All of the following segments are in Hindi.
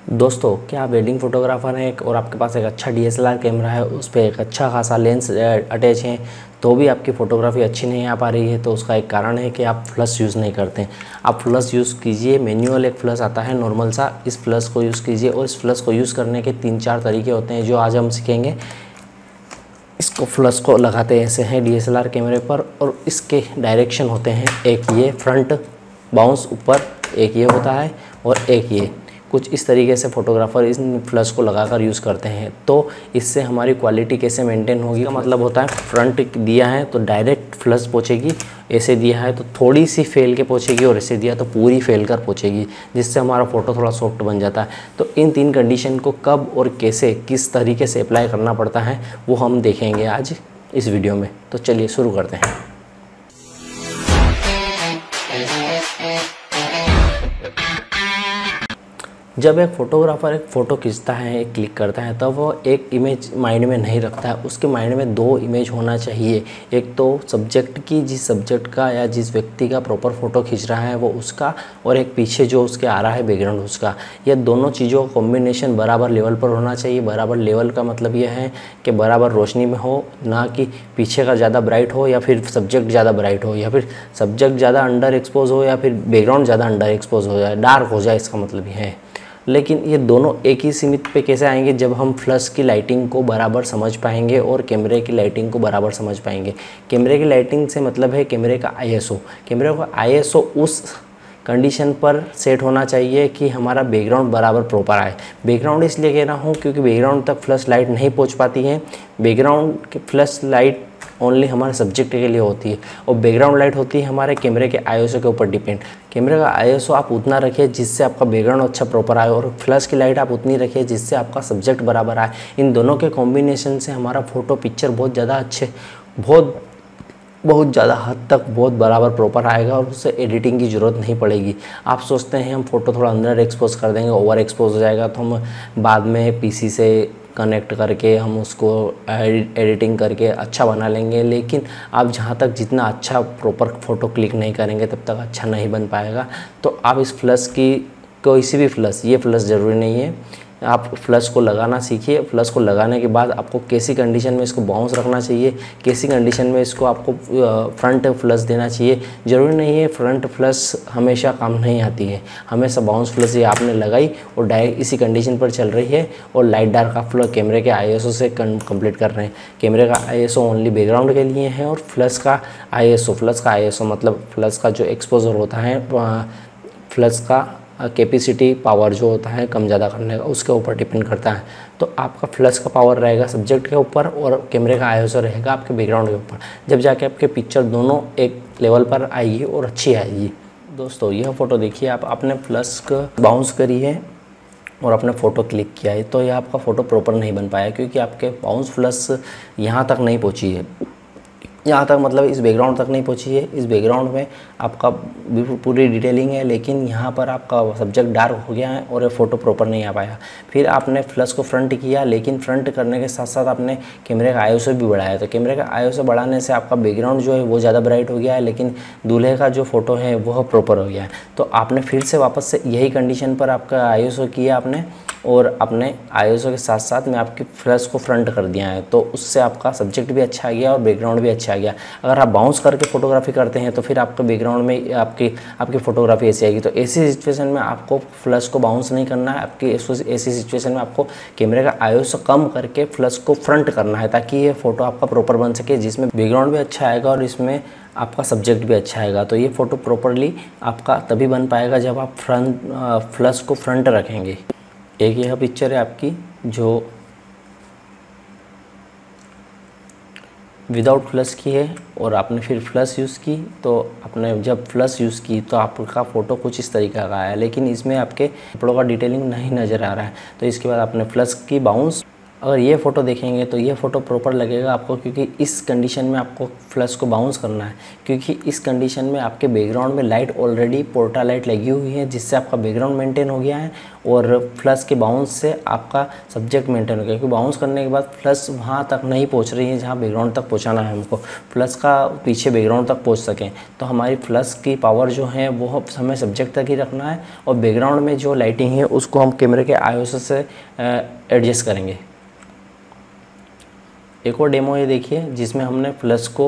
दोस्तों, क्या आप वेडिंग फोटोग्राफर हैं और आपके पास एक अच्छा डीएसएलआर कैमरा है, उस पर एक अच्छा खासा लेंस अटैच है, तो भी आपकी फ़ोटोग्राफी अच्छी नहीं आ पा रही है? तो उसका एक कारण है कि आप फ्लश यूज़ नहीं करते हैं। आप फ्लश यूज़ कीजिए। मैनुअल एक फ्लश आता है नॉर्मल सा, इस फ्लश को यूज़ कीजिए। और इस फ्लश को यूज़ करने के 3-4 तरीके होते हैं जो आज हम सीखेंगे। इसको फ्लश को लगाते ऐसे हैं डीएसएलआर कैमरे पर, और इसके डायरेक्शन होते हैं, एक ये फ्रंट बाउंस ऊपर, एक ये होता है, और एक ये। कुछ इस तरीके से फोटोग्राफर इस फ्लश को लगाकर यूज़ करते हैं। तो इससे हमारी क्वालिटी कैसे मेंटेन होगी का मतलब होता है, फ्रंट दिया है तो डायरेक्ट फ्लश पहुँचेगी, ऐसे दिया है तो थोड़ी सी फैल के पहुँचेगी, और ऐसे दिया तो पूरी फैल कर पहुँचेगी, जिससे हमारा फ़ोटो थोड़ा सॉफ्ट बन जाता है। तो इन 3 कंडीशन को कब और कैसे किस तरीके से अप्लाई करना पड़ता है वो हम देखेंगे आज इस वीडियो में। तो चलिए शुरू करते हैं। जब एक फ़ोटोग्राफ़र एक फ़ोटो खींचता है, एक क्लिक करता है, तब वो एक इमेज माइंड में नहीं रखता है। उसके माइंड में 2 इमेज होना चाहिए। एक तो सब्जेक्ट की, जिस सब्जेक्ट का या जिस व्यक्ति का प्रॉपर फ़ोटो खींच रहा है वो उसका, और एक पीछे जो उसके आ रहा है बैकग्राउंड उसका। ये दोनों चीज़ों का कॉम्बिनेशन बराबर लेवल पर होना चाहिए। बराबर लेवल का मतलब ये है कि बराबर रोशनी में हो, ना कि पीछे का ज़्यादा ब्राइट हो या फिर सब्जेक्ट ज़्यादा ब्राइट हो, या फिर सब्जेक्ट ज़्यादा अंडर एक्सपोज हो, या फिर बैकग्राउंड ज़्यादा अंडर एक्सपोज हो जाए, डार्क हो जाए, इसका मतलब ये है। लेकिन ये दोनों एक ही सीमित पे कैसे आएंगे? जब हम फ्लश की लाइटिंग को बराबर समझ पाएंगे और कैमरे की लाइटिंग को बराबर समझ पाएंगे। कैमरे की लाइटिंग से मतलब है कैमरे का आईएसओ। कैमरे का आईएसओ उस कंडीशन पर सेट होना चाहिए कि हमारा बैकग्राउंड बराबर प्रॉपर आए। बैकग्राउंड इसलिए कह रहा हूँ क्योंकि बैकग्राउंड तक फ्लश लाइट नहीं पहुँच पाती है। बैकग्राउंड की फ्लश लाइट ओनली हमारे सब्जेक्ट के लिए होती है, और बैकग्राउंड लाइट होती है हमारे कैमरे के आईएसओ के ऊपर डिपेंड। कैमरे का आईएसओ आप उतना रखिए जिससे आपका बैकग्राउंड अच्छा प्रॉपर आए, और फ्लश की लाइट आप उतनी रखिए जिससे आपका सब्जेक्ट बराबर आए। इन दोनों के कॉम्बिनेशन से हमारा फ़ोटो पिक्चर बहुत ज़्यादा अच्छे, बहुत ज़्यादा हद तक बहुत बराबर प्रॉपर आएगा, और उससे एडिटिंग की ज़रूरत नहीं पड़ेगी। आप सोचते हैं हम फ़ोटो थोड़ा अंदर एक्सपोज कर देंगे, ओवर एक्सपोज हो जाएगा, तो हम बाद में पीसी से कनेक्ट करके हम उसको एडिटिंग करके अच्छा बना लेंगे। लेकिन आप जहाँ तक जितना अच्छा प्रॉपर फ़ोटो क्लिक नहीं करेंगे तब तक अच्छा नहीं बन पाएगा। तो आप इस फ्लश की, कोई सी भी फ्लश, ये फ्लश ज़रूरी नहीं है, आप फ्लश को लगाना सीखिए। फ्लश को लगाने के बाद आपको कैसी कंडीशन में इसको बाउंस रखना चाहिए, कैसी कंडीशन में इसको आपको फ्रंट फ्लश देना चाहिए। ज़रूरी नहीं है फ्रंट फ्लश हमेशा काम नहीं आती है, हमेशा बाउंस फ्लश ये आपने लगाई और डायरेक्ट इसी कंडीशन पर चल रही है, और लाइट डार्क आप कैमरे के आईएसओ से कंप्लीट कर रहे हैं। कैमरे का आईएसओ ओनली बैकग्राउंड के लिए है, और फ्लश का आईएसओ मतलब फ्लश का जो एक्सपोजर होता है, फ्लश का कैपेसिटी पावर जो होता है कम ज़्यादा करने का, उसके ऊपर डिपेंड करता है। तो आपका फ्लश का पावर रहेगा सब्जेक्ट के ऊपर, और कैमरे का आईएसओ रहेगा आपके बैकग्राउंड के ऊपर। जब जाके आपके पिक्चर दोनों एक लेवल पर आएगी और अच्छी आएगी। दोस्तों, यह फ़ोटो देखिए, आपने फ्लश का बाउंस करी है और आपने फ़ोटो क्लिक किया है, तो यह आपका फ़ोटो प्रॉपर नहीं बन पाया, क्योंकि आपके बाउंस फ्लश यहाँ तक नहीं पहुँची है, यहाँ तक मतलब इस बैकग्राउंड तक नहीं पहुँची है। इस बैकग्राउंड में आपका पूरी डिटेलिंग है, लेकिन यहाँ पर आपका सब्जेक्ट डार्क हो गया है और ये फ़ोटो प्रॉपर नहीं आ पाया। फिर आपने फ्लश को फ्रंट किया, लेकिन फ्रंट करने के साथ साथ आपने कैमरे का आईएसओ भी बढ़ाया। तो कैमरे का आईएसओ बढ़ाने से आपका बैकग्राउंड जो है वो ज़्यादा ब्राइट हो गया है, लेकिन दूल्हे का जो फ़ोटो है वह प्रॉपर हो गया है। तो आपने फिर से वापस से यही कंडीशन पर आपका आईएसओ किया आपने, और अपने आईएसओ के साथ साथ में आपकी फ्लश को फ्रंट कर दिया है, तो उससे आपका सब्जेक्ट भी अच्छा आ गया और बैकग्राउंड भी अच्छा आ गया। अगर आप बाउंस करके फ़ोटोग्राफी करते हैं तो फिर आपके बैकग्राउंड में आपकी फ़ोटोग्राफी ऐसी आएगी। तो ऐसी सिचुएशन में आपको फ्लश को बाउंस नहीं करना है। आपकी ऐसी सिचुएशन में आपको कैमरे का आईएसओ कम करके फ्लश को फ्रंट करना है, ताकि ये फ़ोटो आपका प्रॉपर बन सके, जिसमें बैकग्राउंड भी अच्छा आएगा और इसमें आपका सब्जेक्ट भी अच्छा आएगा। तो ये फ़ोटो प्रॉपरली आपका तभी बन पाएगा जब आप फ्लश को फ्रंट रखेंगे। एक यह पिक्चर है आपकी जो विदाउट फ्लश की है, और आपने फिर फ्लश यूज़ की। तो आपने जब फ्लश यूज़ की तो आपका फ़ोटो कुछ इस तरीक़े का आया, लेकिन इसमें आपके कपड़ों का डिटेलिंग नहीं नज़र आ रहा है। तो इसके बाद आपने फ्लश की बाउंस, अगर ये फ़ोटो देखेंगे तो ये फ़ोटो प्रॉपर लगेगा आपको, क्योंकि इस कंडीशन में आपको फ्लैश को बाउंस करना है, क्योंकि इस कंडीशन में आपके बैकग्राउंड में लाइट ऑलरेडी पोर्टा लाइट लगी हुई है, जिससे आपका बैकग्राउंड मेंटेन हो गया है और फ्लैश के बाउंस से आपका सब्जेक्ट मेंटेन हो गया, क्योंकि बाउंस करने के बाद फ्लैश वहाँ तक नहीं पहुँच रही है जहाँ बैकग्राउंड तक पहुँचाना है हमको, फ्लैश का पीछे बैकग्राउंड तक पहुँच सकें। तो हमारी फ्लैश की पावर जो है वो हमें सब्जेक्ट तक ही रखना है, और बैकग्राउंड में जो लाइटिंग है उसको हम कैमरे के ISO से एडजस्ट करेंगे। एक और डेमो ये देखिए जिसमें हमने फ्लैश को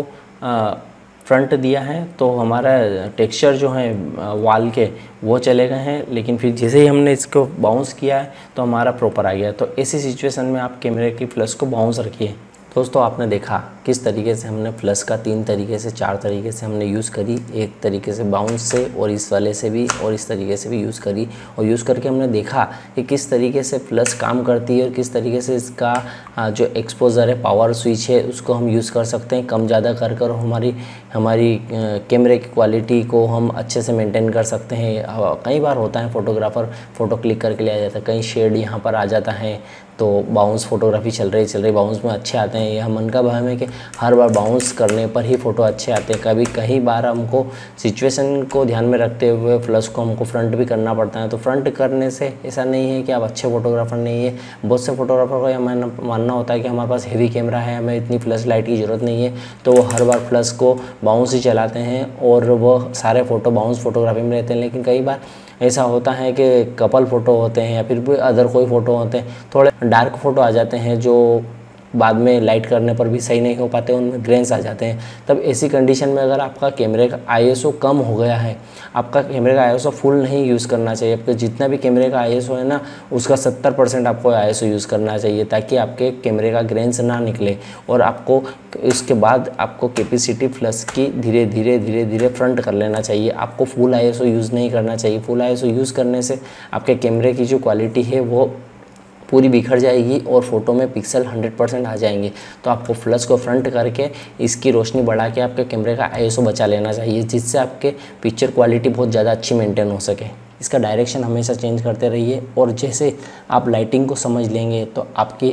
फ्रंट दिया है, तो हमारा टेक्सचर जो है वॉल के वो चले गए हैं, लेकिन फिर जैसे ही हमने इसको बाउंस किया है तो हमारा प्रॉपर आ गया। तो ऐसी सिचुएशन में आप कैमरे की फ्लैश को बाउंस रखिए। दोस्तों आपने देखा किस तरीके से हमने फ्लैश का 3 तरीके से 4 तरीके से हमने यूज़ करी, एक तरीके से बाउंस से और इस वाले से भी और इस तरीके से भी यूज़ करी, और यूज़ करके हमने देखा कि किस तरीके से फ्लैश काम करती है और किस तरीके से इसका जो एक्सपोजर है, पावर स्विच है, उसको हम यूज़ कर सकते हैं कम ज़्यादा कर हमारी कैमरे की क्वालिटी को हम अच्छे से मेंटेन कर सकते हैं। कई बार होता है फोटोग्राफ़र फ़ोटो क्लिक करके ले आ जाता है, कहीं शेड यहाँ पर आ जाता है तो बाउंस फोटोग्राफी चल रही बाउंस में अच्छे आते हैं। यह मन का वहम है कि हर बार बाउंस करने पर ही फ़ोटो अच्छे आते हैं। कई बार हमको सिचुएशन को ध्यान में रखते हुए फ्लैश को हमको फ्रंट भी करना पड़ता है। तो फ्रंट करने से ऐसा नहीं है कि आप अच्छे फोटोग्राफर नहीं है। बहुत से फोटोग्राफर को यह मानना होता है कि हमारे पास हेवी कैमरा है, हमें इतनी फ्लैश लाइट की ज़रूरत नहीं है, तो वो हर बार फ्लैश को बाउंस ही चलाते हैं और वो सारे फ़ोटो बाउंस फोटोग्राफी में रहते हैं। लेकिन कई बार ऐसा होता है कि कपल फ़ोटो होते हैं या फिर भी अदर कोई फ़ोटो होते हैं, थोड़े डार्क फ़ोटो आ जाते हैं जो बाद में लाइट करने पर भी सही नहीं हो पाते, उनमें ग्रेन्स आ जाते हैं। तब ऐसी कंडीशन में अगर आपका कैमरे का ISO कम हो गया है, आपका कैमरे का ISO फुल नहीं यूज़ करना चाहिए। आपके जितना भी कैमरे का ISO है ना, उसका 70% आपको ISO यूज़ करना चाहिए, ताकि आपके कैमरे का ग्रेन्स ना निकले। और आपको इसके बाद आपको कैपेसिटी फ्लैश की धीरे धीरे फ्रंट कर लेना चाहिए। आपको फुल ISO यूज़ नहीं करना चाहिए। फुल ISO यूज़ करने से आपके कैमरे की जो क्वालिटी है वो पूरी बिखर जाएगी और फ़ोटो में पिक्सल 100% आ जाएंगे। तो आपको फ्लैश को फ्रंट करके इसकी रोशनी बढ़ा के आपके कैमरे का ISO बचा लेना चाहिए, जिससे आपके पिक्चर क्वालिटी बहुत ज़्यादा अच्छी मेंटेन हो सके। इसका डायरेक्शन हमेशा चेंज करते रहिए, और जैसे आप लाइटिंग को समझ लेंगे तो आपकी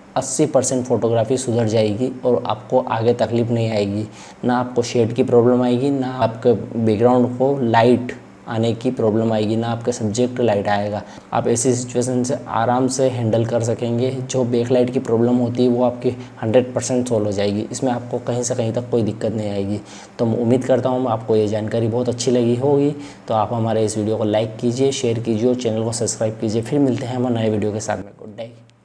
80% फ़ोटोग्राफी सुधर जाएगी और आपको आगे तकलीफ़ नहीं आएगी। ना आपको शेड की प्रॉब्लम आएगी, ना आपके बैकग्राउंड को लाइट आने की प्रॉब्लम आएगी, ना आपका सब्जेक्ट लाइट आएगा। आप ऐसी सिचुएशन से आराम से हैंडल कर सकेंगे। जो बैक लाइट की प्रॉब्लम होती है वो आपकी 100% सॉल्व हो जाएगी। इसमें आपको कहीं से कहीं तक कोई दिक्कत नहीं आएगी। तो मैं उम्मीद करता हूँ आपको ये जानकारी बहुत अच्छी लगी होगी। तो आप हमारे इस वीडियो को लाइक कीजिए, शेयर कीजिए और चैनल को सब्सक्राइब कीजिए। फिर मिलते हैं हमारे नए वीडियो के साथ में। Good day.